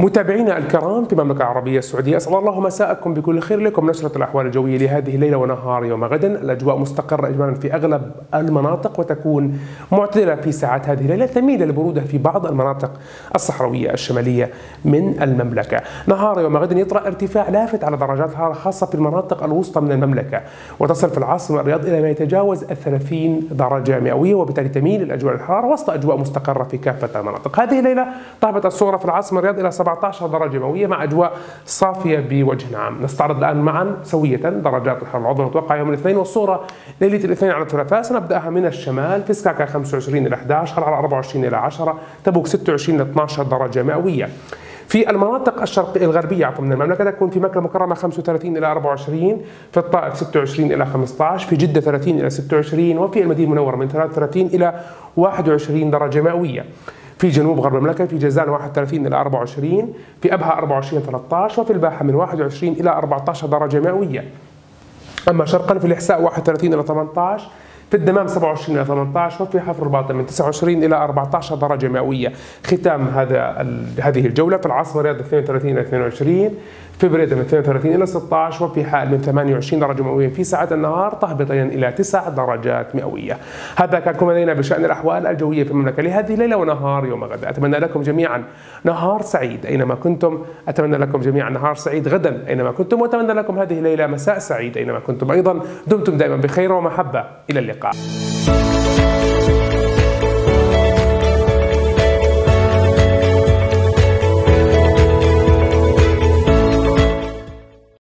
متابعينا الكرام في المملكة العربية السعودية، أسأل الله مساءكم بكل خير. لكم نشرة الأحوال الجوية لهذه الليلة ونهار يوم غد. الأجواء مستقرة إجمالا في أغلب المناطق وتكون معتدلة في ساعات هذه الليلة، تميل البرودة في بعض المناطق الصحراوية الشمالية من المملكة. نهار يوم غد يطرأ ارتفاع لافت على درجات الحرارة خاصة في المناطق الوسطى من المملكة، وتصل في العاصمة الرياض إلى ما يتجاوز 30 درجة مئوية، وبالتالي تميل الأجواء الحرارة وسط أجواء مستقرة في كافة المناطق. هذه الليلة طهبت الصغرى في العاصمة الرياض إلى 17 درجة مئوية مع أجواء صافية بوجه عام. نستعرض الآن معا سوية درجات الحرارة العظمى المتوقعة يوم الاثنين والصغرى ليلة الاثنين على الثلاثاء. سنبدأها من الشمال في سكاكا 25 إلى 11، حرارة 24 إلى 10، تبوك 26 إلى 12 درجة مئوية. في المناطق الشرقية الغربية من المملكة تكون في مكة المكرمة 35 إلى 24، في الطائف 26 إلى 15، في جدة 30 إلى 26، وفي المدينة المنورة من 33 إلى 21 درجة مئوية. في جنوب غرب المملكة في جازان 31 إلى 24، في أبها 24 13، وفي الباحة من 21 إلى 14 درجة مئوية. أما شرقا في الإحساء 31 إلى 18، في الدمام 27 إلى 18، وفي حفر الباطن من 29 إلى 14 درجة مئوية. ختام هذه الجولة في العاصمة الرياض 32 إلى 22، في بريدة من 32 إلى 16، وفي حائل من 28 درجة مئوية في ساعات النهار تهبطين إلى 9 درجات مئوية. هذا كان كل ما لدينا بشأن الأحوال الجوية في المملكة لهذه الليلة ونهار يوم غد. أتمنى لكم جميعا نهار سعيد أينما كنتم، أتمنى لكم جميعا نهار سعيد غدا أينما كنتم، وأتمنى لكم هذه الليلة مساء سعيد أينما كنتم أيضا. دمتم دائما بخير ومحبة، إلى اللقاء.